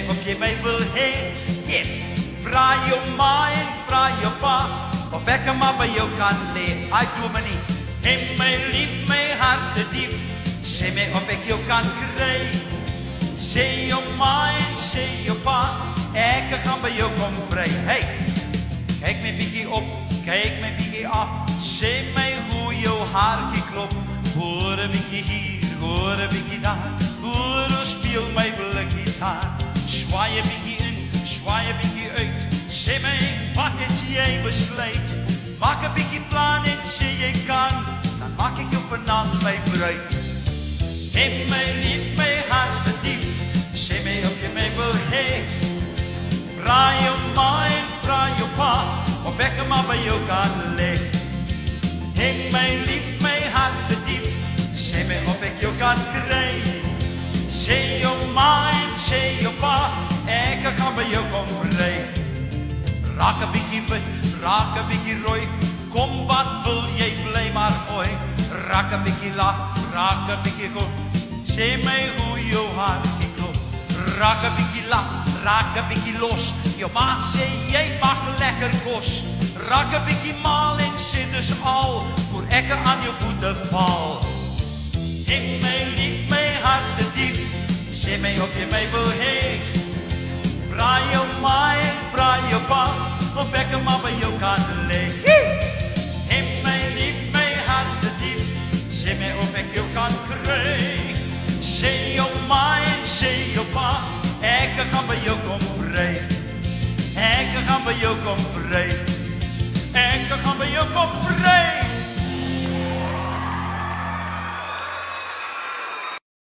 mij of je mij wil heen. Yes, vraag je ma en vraag je pa, of ik hem maar bij jou kan leren. Ai, doe me niet. Hé, mijn lief, mijn hart te diep, zeg mij of ik jou kan krijgen. Zeg je ma en zeg je pa, ik ga bij jou komen vrij. Hey, kijk mij beetje op, kijk mij beetje af, zeg mij hoe jouw haartje klopt. Hoor een beetje hier, hoor een beetje daar, hoor hoe speel mijn gitaar. Zwaai een beetje in, zwaai een beetje uit, zeg mij wat het jij besluit. Maak een beetje plan en zeg je kan, dan maak ik jou vanavond mijn bruid. Hé, mijn lief, mijn hart te diep, zeg mij of je mij wil heen. Vraag je ma en vraag je pa, of ik hem maar bij jou kan leggen. Hé, mijn lief, mijn hart te diep, zeg mij of ik jou kan krijgen. Zeg je ma en zeg je pa, ik ga bij jou komen vrij. Raak een beetje wit, raak een beetje rooi, kom wat wil jij blij maar mooi. Raak een beetje lach, raak een beetje goed, zeg mij hoe jouw hartje klopt. Raak een beetje lach, raak een beetje los, je ma zei jij mag lekker kost. Raak een beetje mal en zit dus al, voor ik aan je voeten val. Ik mijn lief, mijn hart te diep, zeg mij of je mij wil heen. Vraag je ma en vraag je pa, of ik hem maar bij jou kan leggen. In mijn lief, mijn hart te diep, zeg mij of ik jou kan krijgen. Zeg je ma en zeg je pa, ik ga bij jou komen vrij. Ik ga bij jou komen vrij. Ik ga bij jou komen vrij.